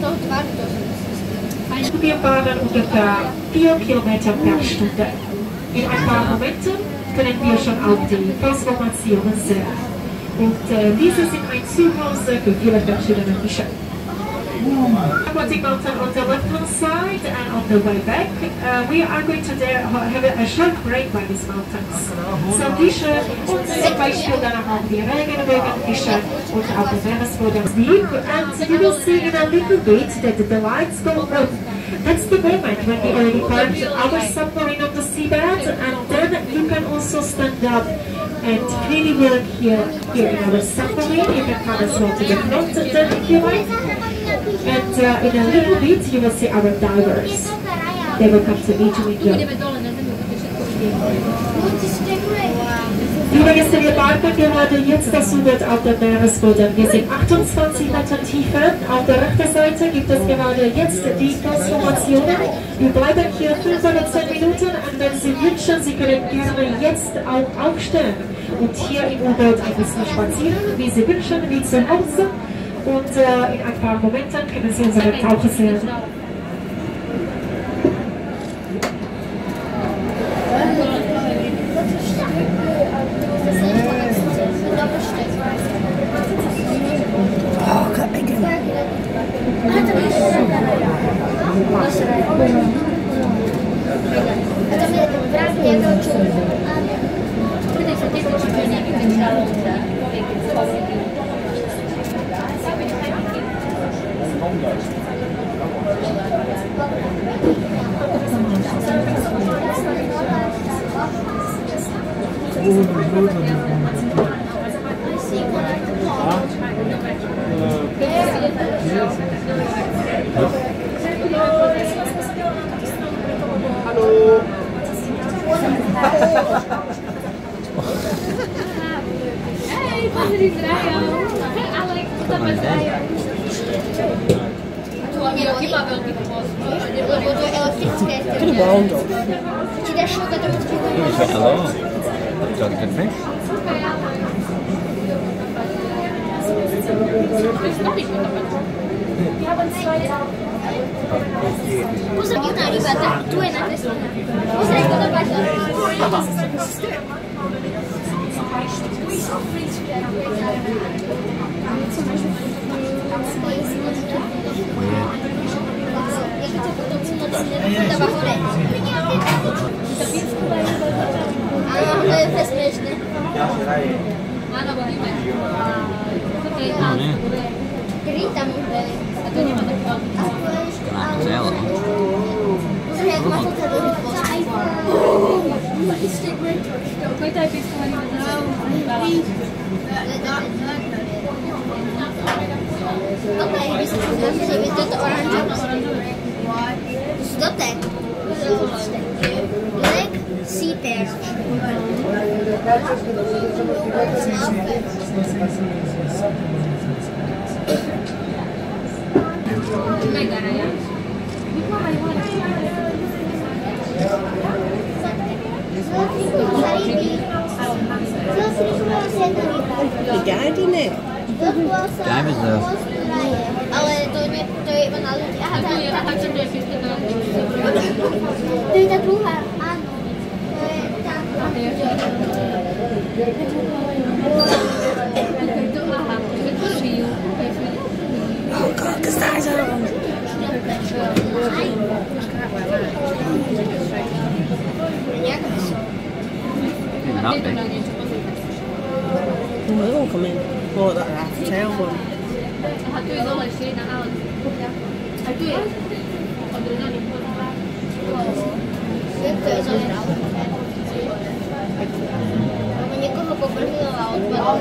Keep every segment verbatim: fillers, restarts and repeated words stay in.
Wir fahren ungefähr vier Kilometer per Stunde. In ein paar Momenten können wir schon auch die Transformationen sehen. Und äh, diese sind ein Zuhause für viele verschiedene Fische. Aquatic mountain on the left hand side, and on the way back, uh, we are going to there have a short break by these mountains. So Fische und zum Beispiel dann auch die Regenbogenfische und auch die Meeresboden deep, and you will see in a little bit that the lights go off. That's the moment when we already parked our submarine on the seabed, and then you can also stand up and really work here, here in our submarine. You can come as well to the front then if you like. And uh, in a little bit you will see our divers. They will come to meet you in your... Übrigens, wir parken gerade jetzt das U-Boot auf dem Meeresboden. Wir sind achtundzwanzig Meter tiefer. Auf der rechten Seite gibt es gerade jetzt die Transformationen. Wir bleiben hier fünf oder zehn Minuten, und wenn Sie wünschen, Sie können gerne jetzt auch aufstehen und hier im U-Boot ein bisschen spazieren, wie Sie wünschen, wie zu Hause. Und äh, in ein paar Momenten können Sie unsere Taucher sehen. Hallo. Hey, wat is die draaien? Alex, dat was draaien. Tudo bom, Dom. Tira a chuva do outro Hello. Got a good fish? Usa aqui na arribada, tu é na crescente. Usa aqui na baixa. Grita muito bem. Ela. Okej, żeby to oranżowe. Do tego. Leg sea pear. Gadi nie. Dive is the... Ale to nie, to je iba na ľudí. Aha, tá, tá, tá, to je tá druhá, áno. To je tá. Oh God, que está aí? They all come in. Or that half tail one. Niekoho poprvilo a odpadlo.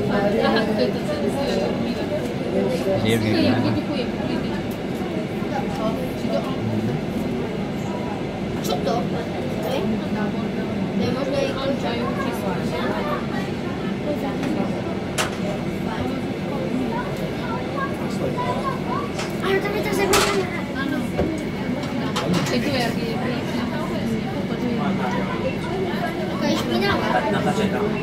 Čo to? To je možno i končajú. Ale tam je tá zebrana. Áno. Taká je špinavá. Natáčaj tam.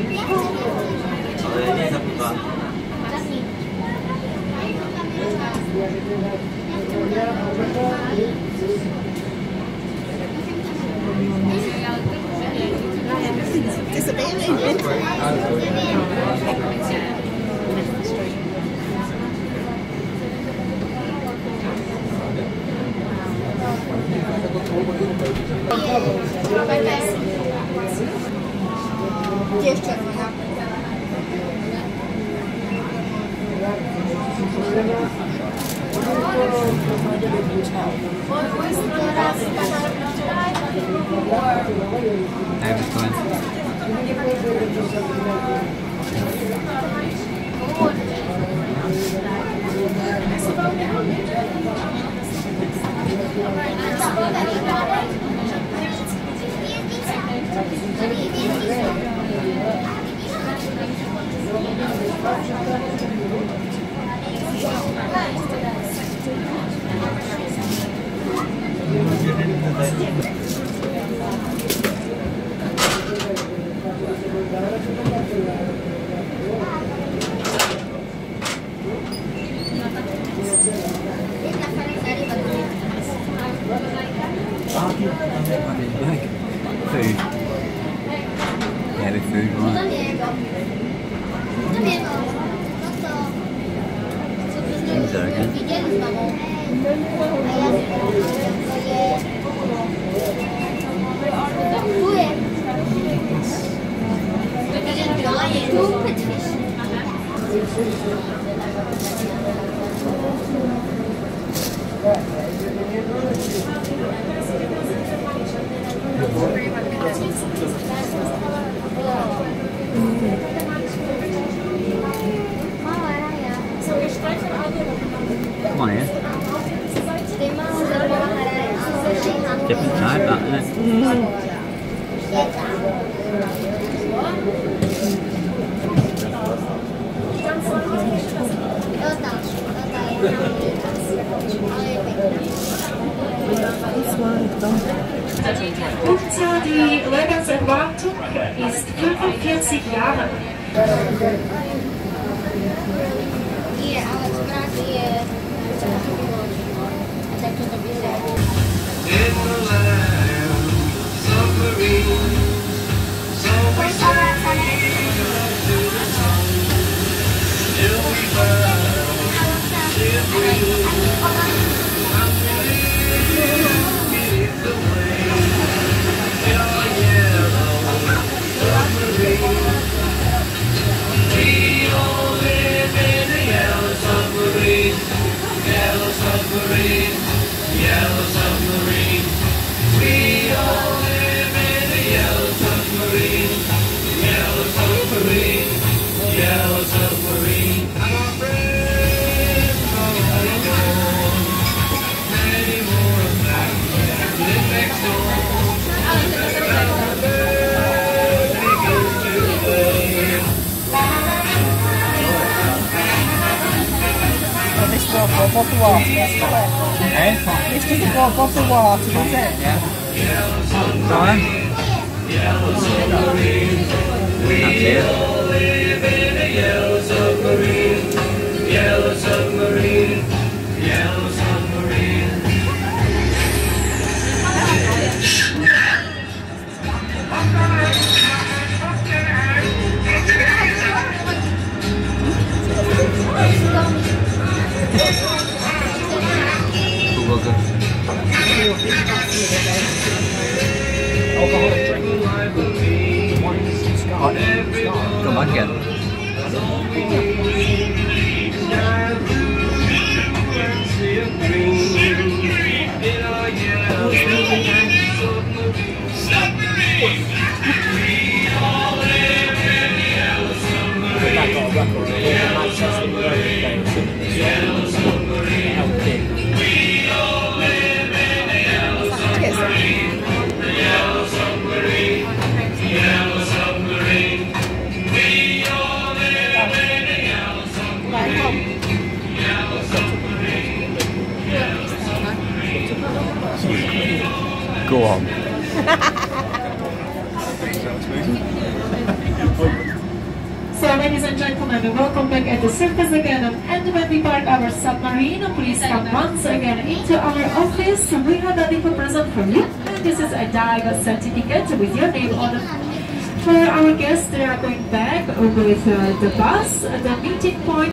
Ale nie zabudla. Zapni. Disappearing. Gdzieś czerwona. Time is going. Food. Yeah, the food one. Things are good. Come on here. Different type, that, isn't it? Mm. Und die Lebenserwartung ist fünfundvierzig Jahre. Hier, Alex, praat hier. Dat doet op jezelf. In the land, submarine, so we sail to the sun, till we found shipwreck, and beneath the waves, in our yellow submarine. We all live in a yellow submarine, yellow submarine, yellow submarine. We all live in a yellow submarine, yellow submarine, yellow submarine. And our friends all gone, many more of them live next door. And the bird begins to play. Oh, this one, one bottle of water, that's the way. Eh? This doesn't go above the water, does it? Yeah. Time. Yellow submarine. We all live in a yellow submarine. Yellow submarine. Yellow submarine. Alcoholic drink. Come back again. Go on. So ladies and gentlemen, welcome back at the surface again, and when we park our submarine, please come once again into our office. We have a little present for you. This is a dive certificate with your name on it. For our guests, they are going back with uh, the bus, the meeting point.